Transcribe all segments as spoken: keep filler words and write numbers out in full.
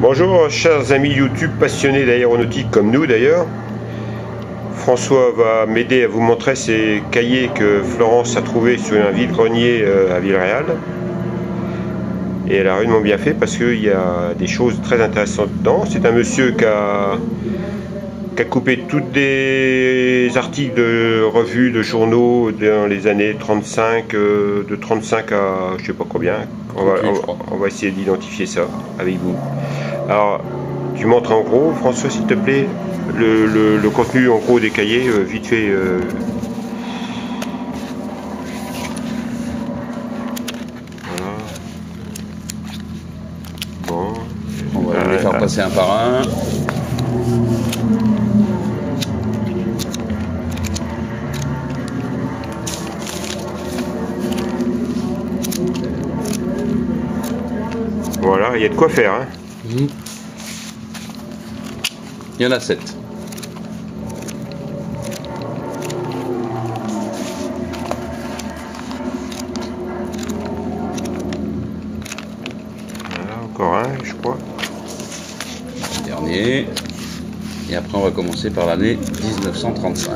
Bonjour chers amis YouTube passionnés d'aéronautique comme nous d'ailleurs. François va m'aider à vous montrer ces cahiers que Florence a trouvés sur un vide-grenier à Villeréal. Et elle a rudement bien fait parce qu'il y a des choses très intéressantes dedans. C'est un monsieur qui a, qui a coupé tous des articles de revues, de journaux dans les années trente-cinq, euh, de trente-cinq à je sais pas combien. On va, on, on va essayer d'identifier ça avec vous. Alors, tu montres en gros, François, s'il te plaît, le, le, le contenu en gros des cahiers, euh, vite fait. Euh... Voilà. Bon. On va euh, les faire euh, passer un par un. Voilà, il y a de quoi faire. Hein. Mmh. Il y en a sept. Voilà, encore un, je crois. Le dernier. Et après, on va commencer par l'année mille neuf cent trente-cinq.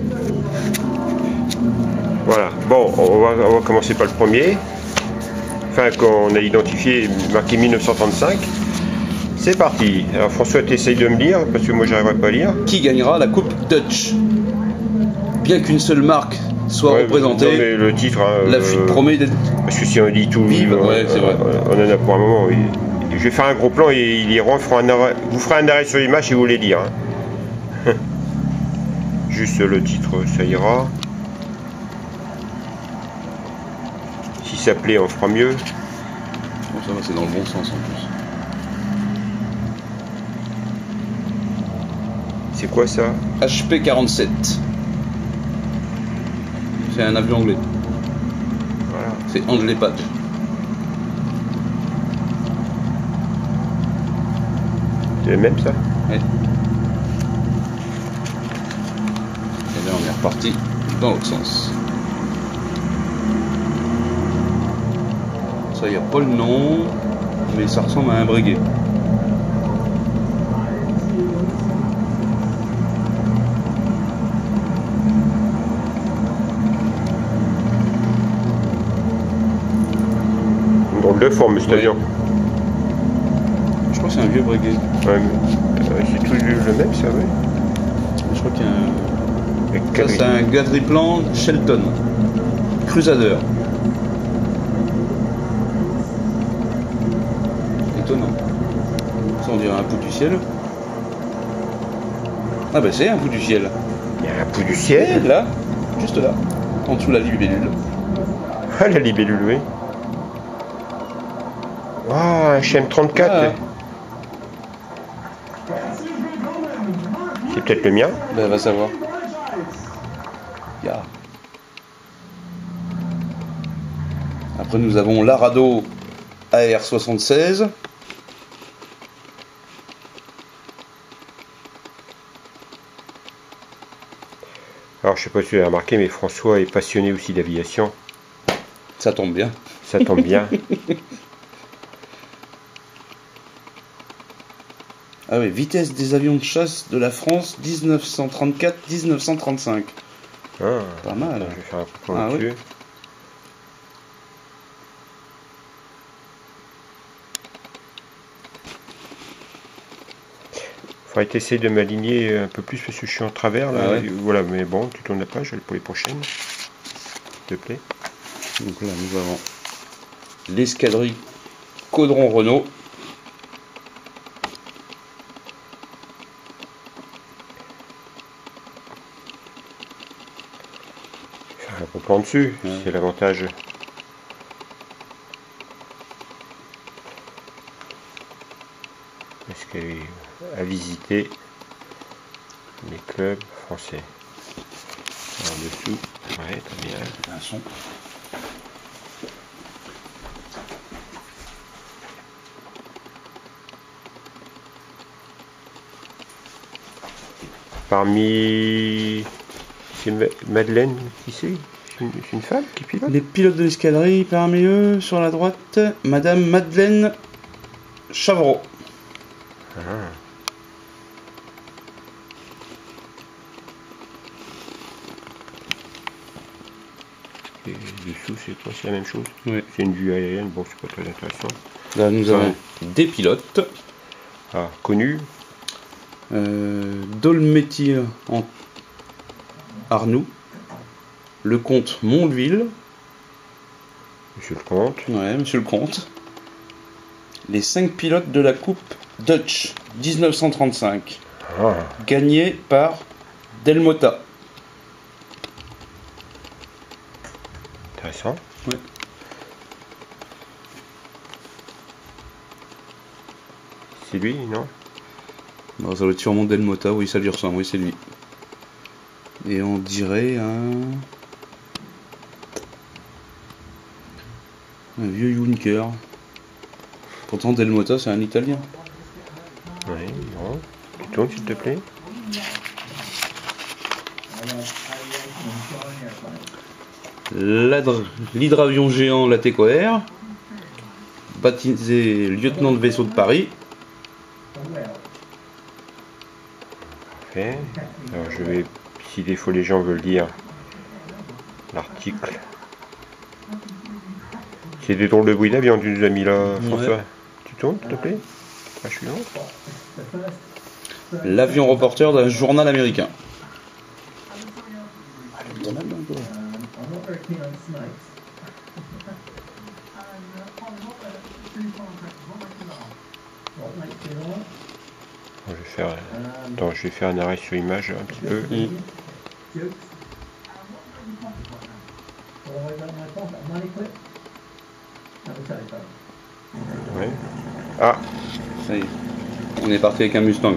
Voilà, bon, on va, on va commencer par le premier. Enfin, qu'on a identifié, marqué mille neuf cent trente-cinq. C'est parti. Alors François, tu essayes de me lire, parce que moi j'arriverai pas à lire. Qui gagnera la Coupe Dutch? Bien qu'une seule marque soit Ouais, représentée, non, mais le titre, hein, la euh, fuite promet d'être parce que si on lit tout le vive. livre, Ouais, c'est vrai. on en a pour un moment. Oui. Je vais faire un gros plan et ils liront, feront un arrêt, vous ferez un arrêt sur l'image si vous voulez lire. Hein. Juste le titre, ça ira. Si ça plaît, on fera mieux. Bon, ça va, c'est dans le bon sens en plus. C'est quoi ça? H P quarante-sept. C'est un avion anglais. Voilà. C'est Handley Patch. C'est le même ça? Ouais. Et là on est reparti dans l'autre sens. Ça, il n'y a pas le nom, mais ça ressemble à un breguet. Une drôle de forme, cet Ouais. avion. Je crois que c'est un vieux breguet. Ouais, mais, euh, c'est tout le même ça, oui. Je crois qu'il y a un... Avec Ça, Cadry. c'est un quadriplan Shelton. Crusader. Étonnant. Ça, on dirait un pouls du ciel. Ah bah c'est un pouls du ciel. Il y a un pouls du Et ciel. là, juste là, en dessous de la libellule. Ah, la libellule, oui. Ah, un H M trente-quatre. Ah. C'est peut-être le mien. Ben, va savoir. Ya. Après, nous avons l'Arado A R soixante-seize. Alors, je sais pas si tu as remarqué, mais François est passionné aussi d'aviation. Ça tombe bien. Ça tombe bien. Ah oui, vitesse des avions de chasse de la France dix-neuf cent trente-quatre à dix-neuf cent trente-cinq. Ah, Pas mal. je vais faire un coup Ah, là-dessus. oui. Faudrait essayer de m'aligner un peu plus parce que je suis en travers là. Ah ouais. Voilà, mais bon, tu tournes la page pour les prochaines. S'il te plaît. Donc là, nous avons l'escadrille Caudron Renault. Faire un gros plan dessus, Ouais. c'est l'avantage. Est-ce qu'elle est à visiter les clubs français? En dessous, ouais, très bien. Un son. Parmi... C'est Madeleine, qui c'est? C'est une, une femme qui pilote? Les pilotes de l'escadrille, parmi eux, sur la droite, Madame Madeleine Chavreau. Ah. Et dessous, c'est quoi? C'est la même chose? Oui. C'est une vue aérienne, bon, c'est pas très intéressant. Là, nous Enfin, avons des pilotes. Ah, connu. Euh, Dolmétier en Arnoux. Le comte Mondeville. Monsieur le comte. Ouais, monsieur le comte. Les cinq pilotes de la Coupe Dutch dix-neuf cent trente-cinq. Ah. Gagnés par Delmota. Intéressant. Ouais. C'est lui, non? Bon, ça doit être sûrement Delmota, oui, ça lui ressemble, oui, c'est lui. Et on dirait un... un vieux Junker. Pourtant, Delmota, c'est un Italien. Oui, non. Tu tournes, s'il te plaît. L'adr- L'hydravion géant Latéco Air, baptisé lieutenant de vaisseau de Paris. Parfait. Alors, je vais, si des fois les gens veulent lire l'article. C'est des drôles de bruit d'avion, tu nous as mis là, François. Ouais. Tu tournes, s'il te plaît? Ah, je suis long. L'avion reporter d'un journal américain. Je vais faire, attends, je vais faire un arrêt sur image un petit peu. Mmh. Ouais. Ah, Ça y est, on est parti avec un Mustang.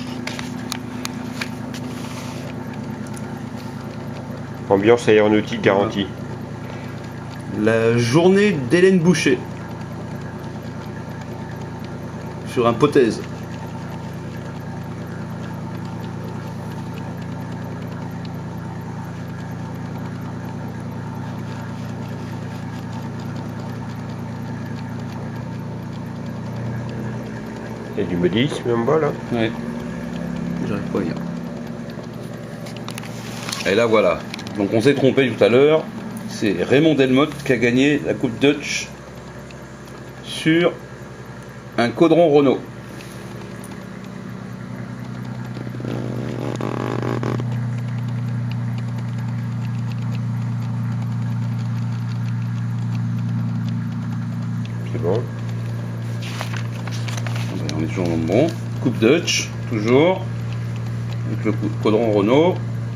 ambiance aéronautique garantie. La journée d'Hélène Boucher. Sur un potaise. Il y a du modisme en bas là. Ouais. J'arrive pas à lire. Et là voilà. Donc on s'est trompé tout à l'heure. C'est Raymond Delmotte qui a gagné la Coupe Dutch sur un Caudron Renault. C'est bon. On est toujours dans le bon. Coupe Dutch, toujours. Avec le Caudron Renault.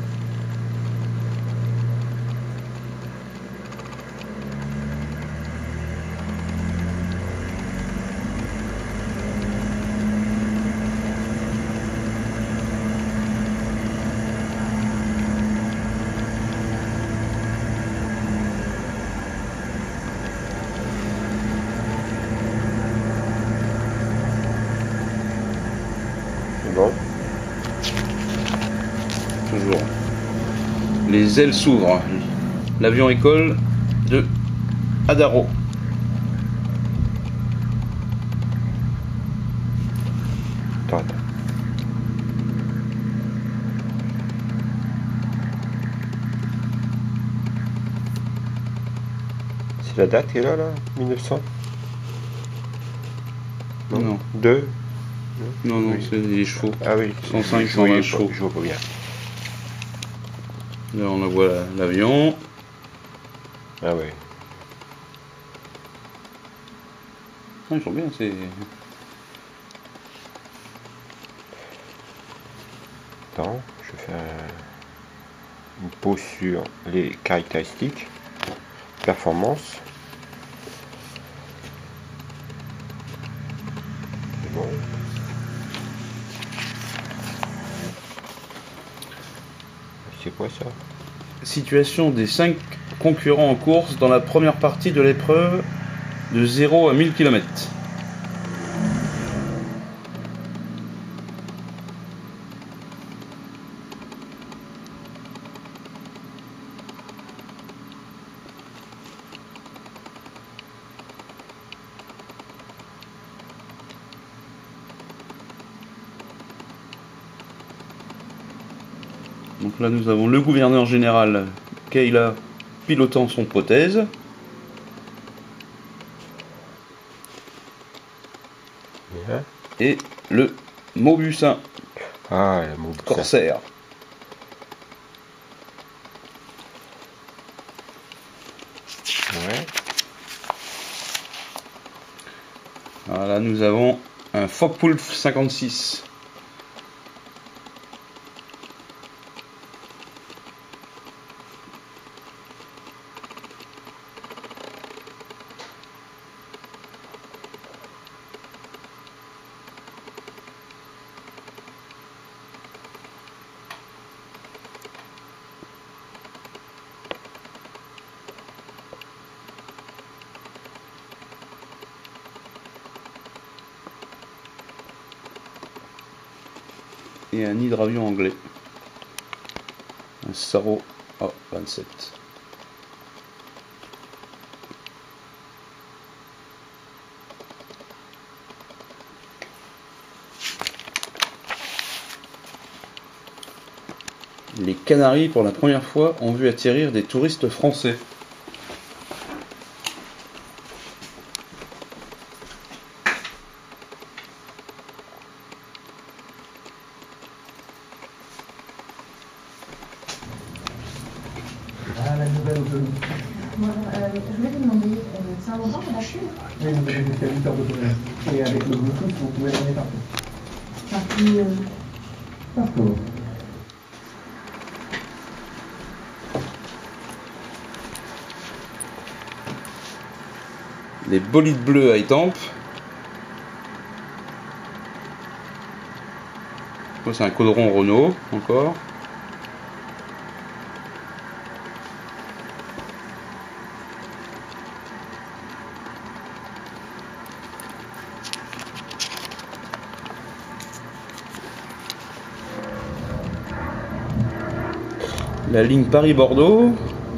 C'est bon. Toujours. Les ailes s'ouvrent. L'avion école de Adaro. Attends, attends. C'est la date qui est là, là mille neuf cents? Non. deux? Non, non, Oui. c'est les chevaux. Ah oui. cent cinq, je voyais cent vingt pas- chevaux. Je vois pas bien. Là, on voit la- l'avion. Ah oui. Ah, ils sont bien, c'est... Attends, je fais un- une pause sur les caractéristiques. Performance. C'est bon. C'est quoi ça? Situation des cinq concurrents en course dans la première partie de l'épreuve de zéro à mille kilomètres. Donc là nous avons le gouverneur général Kayla pilotant son prothèse. Bien. Et le Maubusin. Ah, le Maubusin. Corsair. Ouais. Alors là nous avons un Focke-Wulf cinquante-six. Et un hydravion anglais, un Saro A vingt-sept. Les Canaries, pour la première fois, ont vu atterrir des touristes français. Ah, la nouvelle autonomie. Moi, euh, je voulais vous demander, euh, c'est un longtemps qu'on a pu Oui, vous avez jusqu'à huit heures d'autonomie. Et avec le Bluetooth, vous pouvez l'emmener partout. partout euh, Partout. Les bolides bleus à Étampes. C'est un Caudron Renault encore. La ligne Paris-Bordeaux.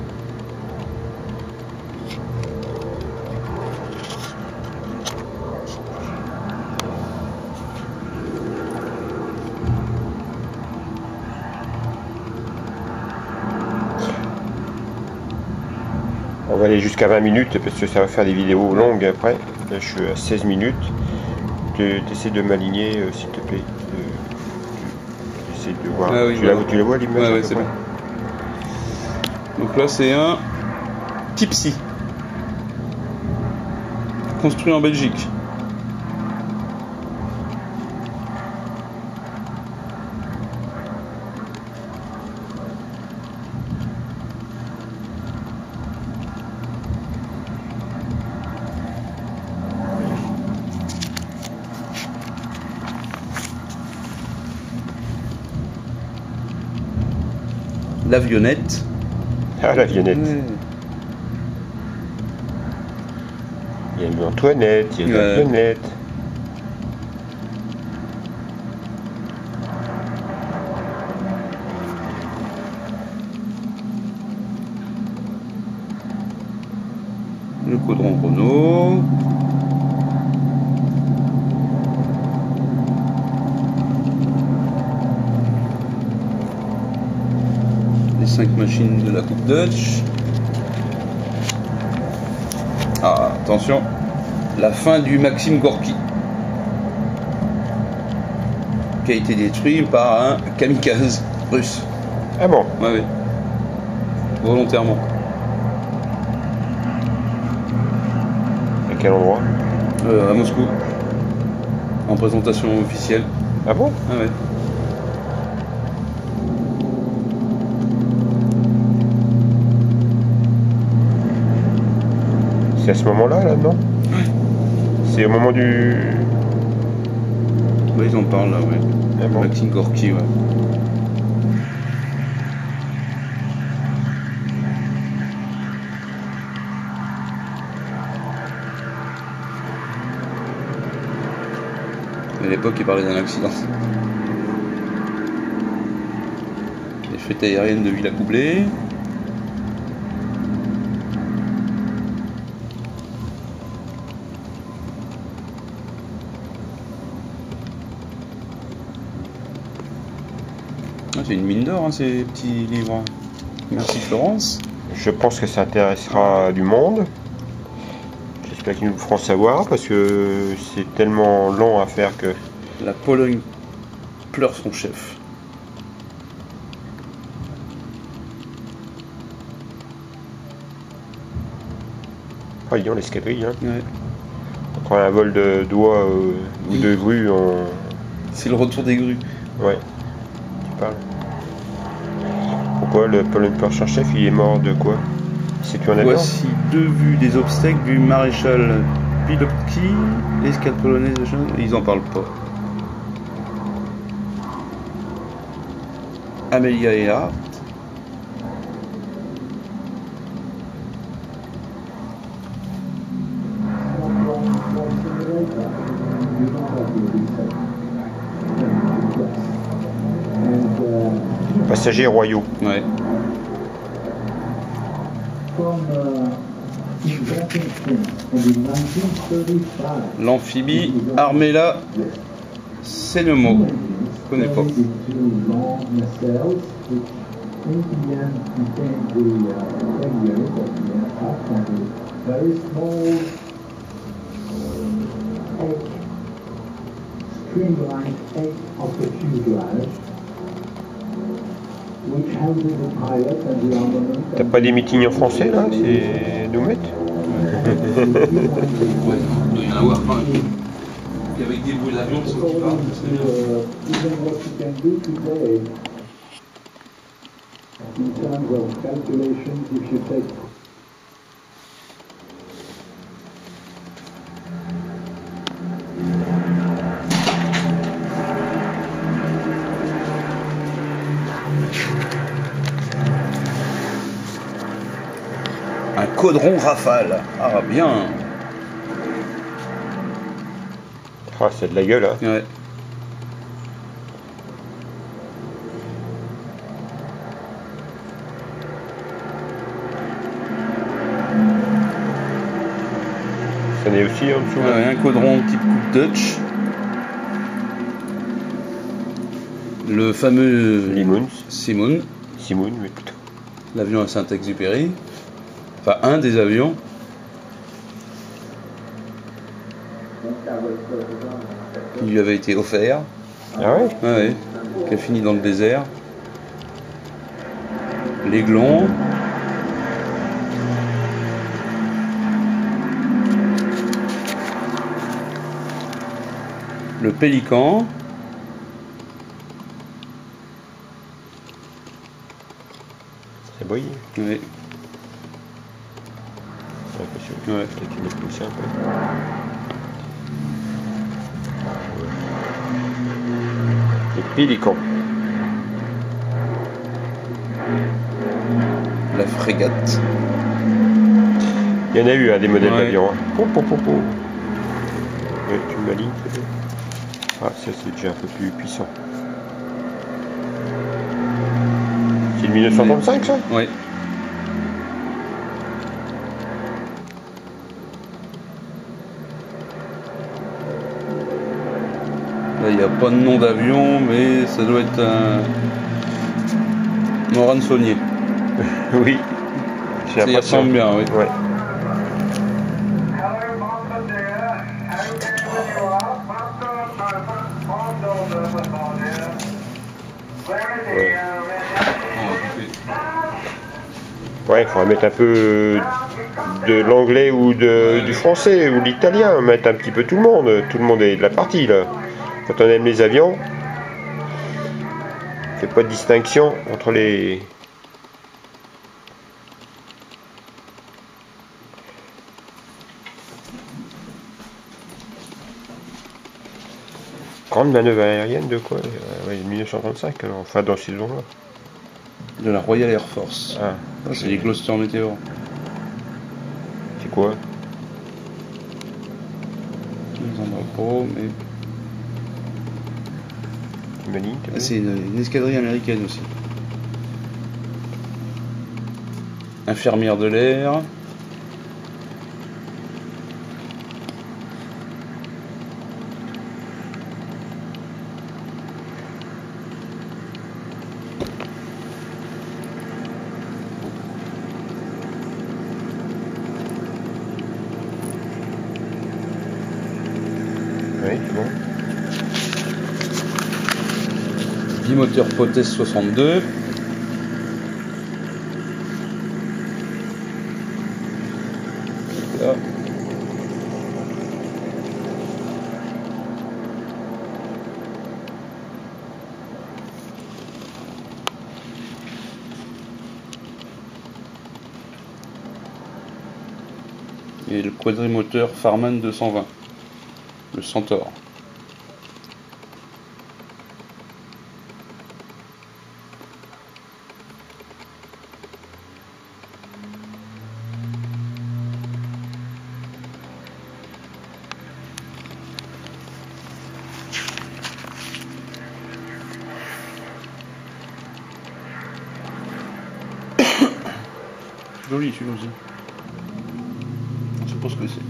On va aller jusqu'à vingt minutes parce que ça va faire des vidéos longues après. Là, je suis à seize minutes. Tu essaies de m'aligner, euh, s'il te plaît. Tu essaies de voir. Ah oui, tu, bah, la, tu la vois l'image? ouais, à ouais, peu c'est près bon. Donc là, c'est un Tipsy, construit en Belgique. L'avionnette. Ah, l'avionnette. Ouais. Il y a une Antoinette, il y a Ouais. l'avionnette. Le Caudron Renault. Les cinq machines de la Coupe Dutch. Ah, attention, la fin du Maxime Gorky, qui a été détruit par un kamikaze russe. Ah bon? Ouais, ouais. Volontairement. À quel endroit? Euh, à Moscou. En présentation officielle. Ah bon? Ah ouais. C'est à ce moment-là, là, non? C'est au moment du... Ouais, ils en parlent là, ouais. Ah bon? Maxime Gorky, ouais. À l'époque, il parlait d'un accident. Les fêtes aériennes de Villacoublay. Ah, C'est une mine d'or, hein, ces petits livres. Merci Florence. Je pense que ça intéressera du monde. J'espère qu'ils nous le feront savoir parce que c'est tellement long à faire que... La Pologne pleure son chef. Ah, ils ont l'escadrille, hein. Ouais. Entre un vol de doigts euh, ou de grues, on... C'est le retour des grues. Ouais, tu parles. Pourquoi le Pologne pleure son chef, il est mort de quoi? C'est tu en avion? Voici deux vues des obsèques du maréchal Pilotki, l'escadre polonaise de Genève. Ils en parlent pas. Amelia Earhart. Passagers royaux. Ouais. L'amphibie Armella Senemo. Je connais pas. T'as pas des meetings en français là? C'est nous mettre? Ouais, il doit y en avoir quand même. Et avec des bruits d'avion, c'est qui parlent, c'est bien. Un caudron Rafale. Ah bien. Ah, c'est de la gueule, hein. Ouais. Ça en est aussi en dessous. Ouais, un caudron type coupe Dutch. Le fameux Limons. Simon. Simon, mais plutôt. L'avion à Saint-Exupéry. Enfin, un des avions. Qui lui avait été offert. Ah ouais? Ouais, ouais. Qui a fini dans le désert. L'Aiglon. Le Pélican. C'est beau. Ouais. Ouais. Peut-être qu'il est poussé un peu. Les pélicans. La frégate. Il y en a eu hein, des modèles Ouais. d'avion. Hein. Oh, oh, oh, oh. Ouais, tu m'alignes peut-être. Ah, ça c'est déjà un peu plus puissant. C'est le mille neuf cent trente-cinq ça? Ouais. Là, il n'y a pas de nom d'avion, mais ça doit être un Morane Saunier. Oui. J'ai Ça y l'impression. ressemble bien, oui. Ouais. Ouais, il faudrait mettre un peu de l'anglais ou de, du français ou de l'italien, mettre un petit peu tout le monde. Tout le monde est de la partie là. Quand on aime les avions, on fait pas de distinction entre les. Grande manœuvre aérienne de quoi? euh, ouais, mille neuf cent trente-cinq, alors, enfin dans ces zones-là. De la Royal Air Force. Ah, Ça, c'est les Gloucester Météor. c'est quoi? Ils en ont pas, mais. Tu m'as dit, Ah, c'est une, une escadrille américaine aussi. Infirmière de l'air. Oui, bon. Bimoteur Potes soixante-deux. Là. Et le quadrimoteur Farman deux cent vingt, le Centaure. Joli celui-là aussi. Je sais pas ce que c'est.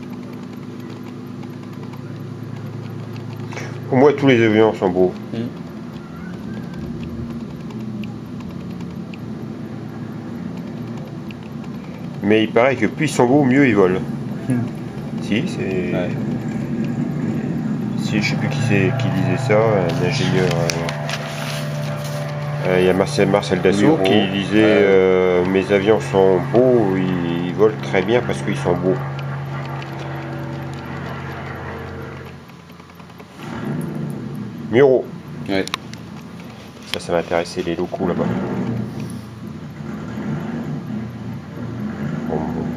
Pour moi, tous les avions sont beaux. Mmh. Mais il paraît que plus ils sont beaux, mieux ils volent. Mmh. Si, c'est... Ouais. Si, je sais plus qui c'est qui disait ça, un ingénieur... euh, euh, il y a Marcel, Marcel Dassault qui disait ouais. euh, mes avions sont beaux, ils, ils volent très bien parce qu'ils sont beaux. Muro. Ouais. Ça, ça m'intéressait les locaux là-bas. Bon, bon, bon.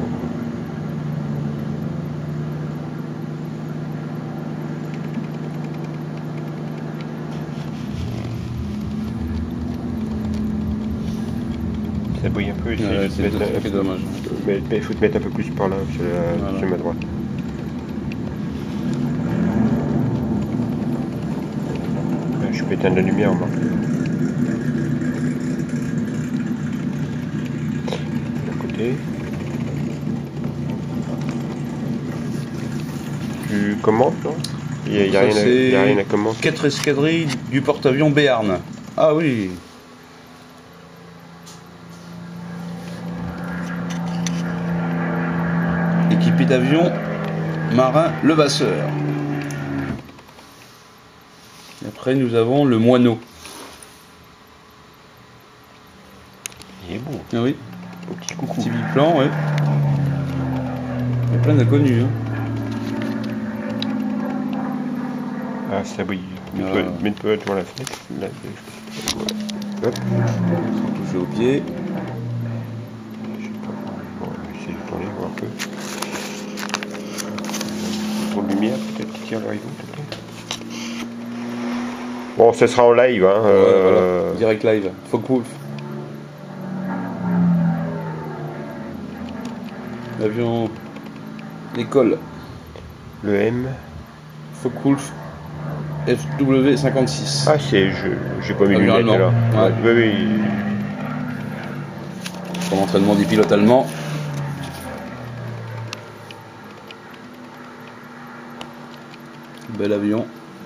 Ça brille un peu. Ouais, c'est- c'est faut mettre- c'est dommage. mais il faut te mettre un peu plus par là, sur, la, Voilà. sur ma droite. Ouais, je peux éteindre la lumière, moi. De côté. Tu commentes, non? Il n'y a, il y a, Ça, rien à- il y a c'est rien à commenter. quatre escadrilles du porte-avions Béarn. Ah oui. Équipé d'avions marin Levasseur. Et après nous avons le Moineau. Il est beau. Ah oui. Au petit coucou. Petit biplan, ouais. Il y a plein d'inconnus. Hein. Ah, ça brille. Ah. Mets-toi mets-toi devant la fenêtre. Là, je- Hop. Sans toucher au pied. Je sais pas. Bon, on va essayer de tourner, voir un peu. Trop de lumière, peut-être qui tire l'horizon, s'il te plaît. Bon, ce sera en live, hein. Ouais, euh, voilà. Direct live. Focke-Wulf. L'avion d'école. Le M. Focke-Wulf F W cinquante-six. Ah, c'est. je J'ai pas mis Avion lunettes alors. allemand. Ouais. Oui, oui. Pour l'entraînement des pilotes allemands. Bel avion.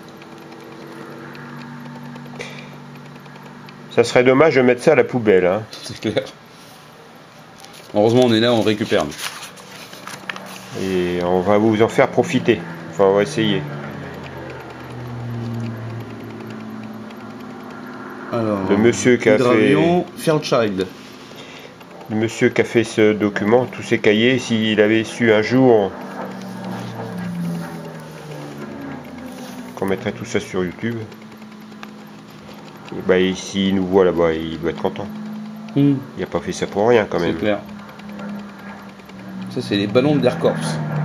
Ça serait dommage de mettre ça à la poubelle, hein. C'est clair. Heureusement, on est là, on récupère. Et on va vous en faire profiter. Enfin, on va essayer. Alors, Le monsieur qui a fait. hydravion Fairchild. Le monsieur qui a fait ce document, tous ces cahiers, s'il avait su un jour qu'on mettrait tout ça sur YouTube, bah, s'il nous voit là-bas, il doit être content. Hmm, Il n'a pas fait ça pour rien quand c'est même. clair. Ça, c'est les ballons de l'Air Corps.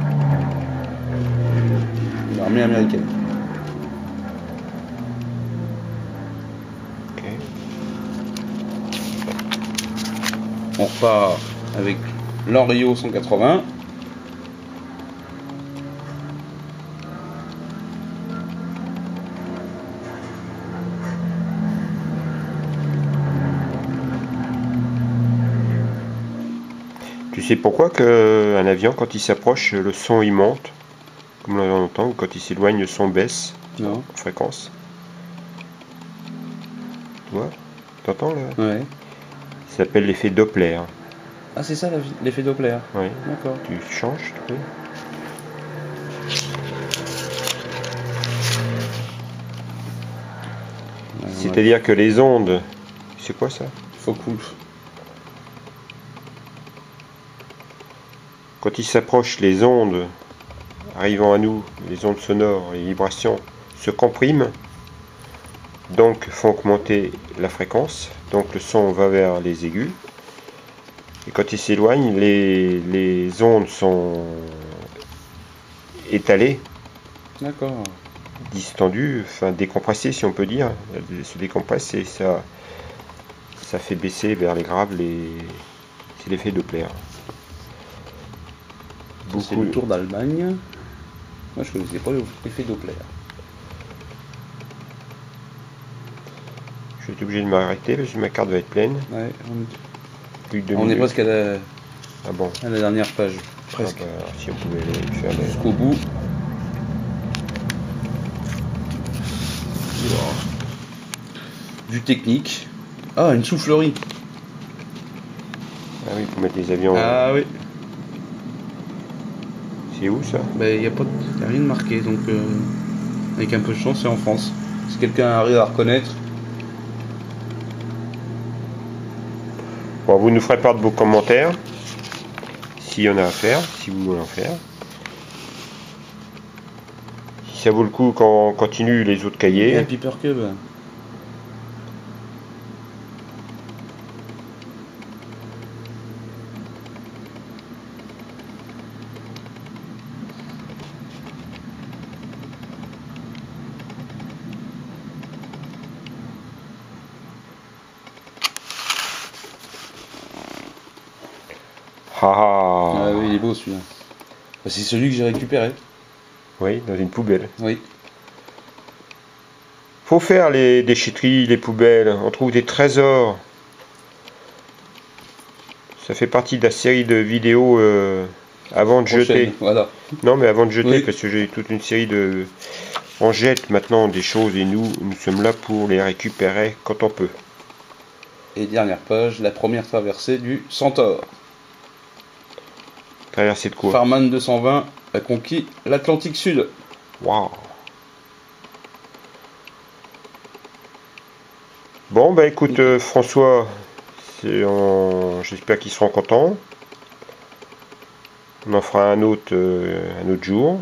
L'armée américaine. Ok. On repart avec l'Henriot cent quatre-vingts. Tu sais pourquoi qu'un avion, quand il s'approche, le son il monte, comme on entend, ou quand il s'éloigne, le son baisse Non. en fréquence. Tu vois? T'entends là? Ouais. Ça s'appelle l'effet Doppler. Ah, c'est ça l'effet Doppler. Oui. D'accord. Tu changes, tu peux. C'est-à-dire que les ondes... C'est quoi ça? Focus. Quand il s'approche, les ondes arrivant à nous, les ondes sonores, les vibrations, se compriment, donc font augmenter la fréquence, donc le son va vers les aigus. Et quand il s'éloigne, les, les ondes sont étalées, D'accord. distendues, enfin décompressées si on peut dire. Elles se décompressent et ça, ça fait baisser vers les graves les... C'est l'effet Doppler. C'est le tour d'Allemagne. Moi je connaissais pas l'effet Doppler. Je vais être obligé de m'arrêter parce que ma carte va être pleine. Ouais, on, Plus de deux on est minutes. presque à la, Ah bon. à la dernière page. Presque. Ah bah, si on pouvait aller faire les... Jusqu'au bout. Vue technique. Ah, une soufflerie. Ah oui, il faut mettre les avions. Ah oui. C'est où ça? Ben, il n'y a, pas de- y a rien de marqué, donc euh, avec un peu de chance, c'est en France. Si quelqu'un arrive à reconnaître. Bon, vous nous ferez part de vos commentaires. S'il y en a à faire, si vous voulez en faire. Si ça vaut le coup qu'on continue les autres Il y a un cahiers. Piper Cube. Ah ah. Ah oui, il est beau celui-là. Bah, c'est celui que j'ai récupéré. Oui, dans une poubelle. Oui. Faut faire les déchetteries, les poubelles. On trouve des trésors. Ça fait partie de la série de vidéos euh, avant de Prochaine, jeter. Voilà. Non, mais avant de jeter, Oui. parce que j'ai toute une série de... On jette maintenant des choses et nous, nous sommes là pour les récupérer quand on peut. Et dernière page, la première traversée du Centaure. Traverser de quoi? Farman deux cent vingt a conquis l'Atlantique Sud. Waouh. Bon, bah écoute, euh, François, c'est en- j'espère qu'ils seront contents. On en fera un autre, euh, un autre jour.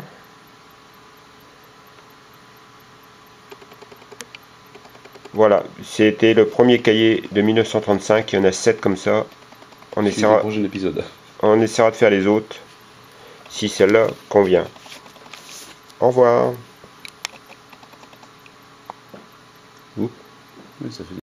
Voilà, c'était le premier cahier de mille neuf cent trente-cinq. Il y en a sept comme ça. On Suivez essaiera, le prochain épisode. on essaiera de faire les autres, si celle-là convient. Au revoir. Oui, ça fait